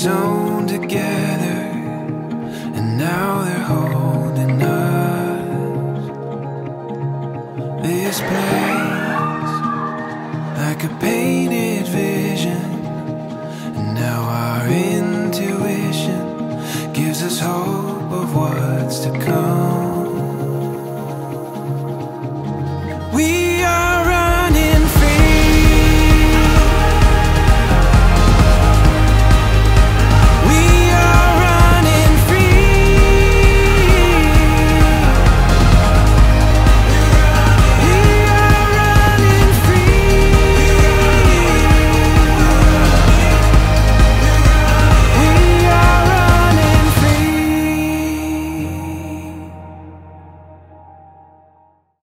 sewn together, and now they're holding us. This place, like a painted vision, and now our intuition gives us hope of what's to come. We